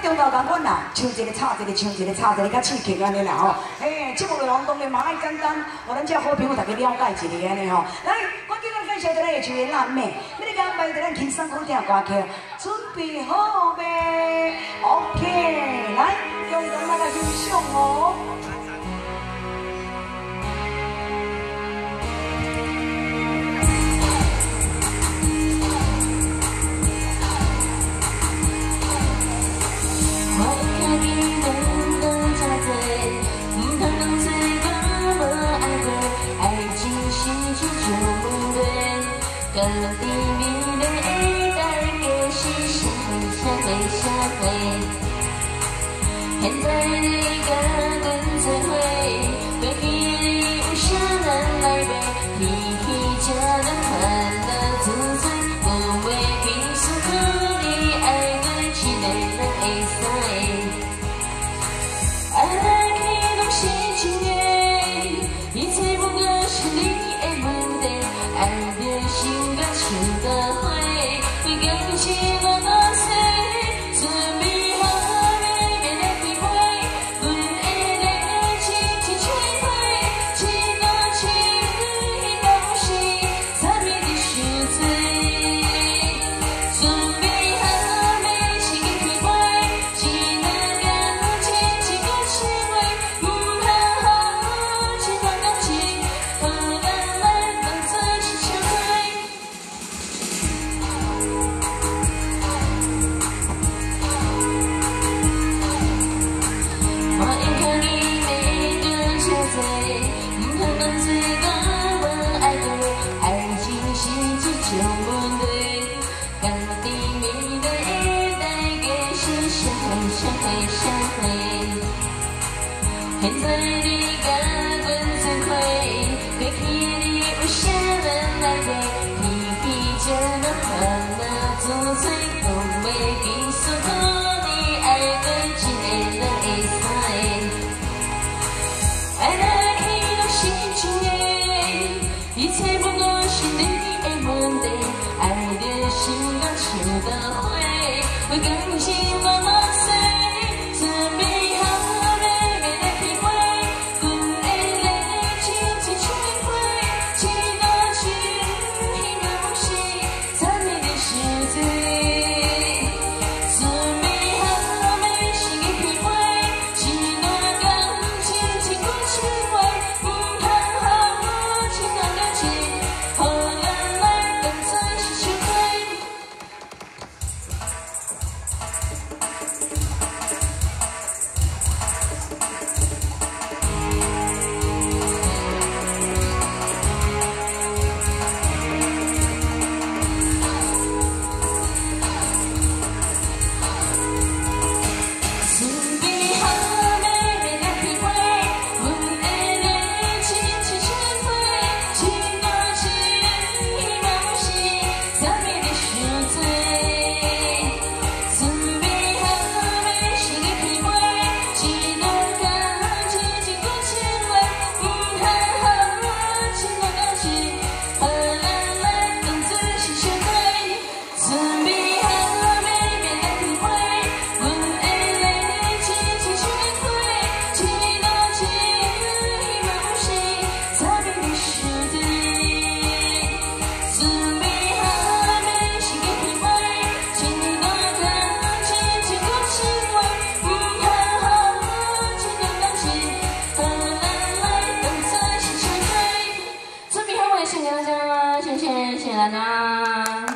中昼共阮啦，唱一个插一个，唱一个插一个，较刺激安尼啦吼。嘿，节目内容当然嘛爱简单，互咱遮好朋友大家了解一下安尼吼。来，我今日介绍一个就是咱妹，要你安排一咱轻松好听歌曲，准备好未 ？OK， 来，用咱那个欣赏哦。 各地面对爱的是相会，现在你跟阮做伙，过去你有啥人来陪？天天才能快乐自在，无话比诉可你爱对一个人会使。爱来去拢是情缘，一切不过是你的问题，爱的心。 像个花，为感情我落水，准备好要来开花，阮的热情一吹开，一段情意拢是参与的伤多。准备好要是个开花，一段感情一个情话，不好好一段感情，好咱来当作是相会。 现在你甲阮做伙，过去你有啥人来陪？天天才能快乐自在，无话比诉可你爱对一个人会使。爱来去拢是情缘，一切不过是你的问题。爱的心甘像个花，为感情落落水，准备好。 谢谢大家，谢谢大家。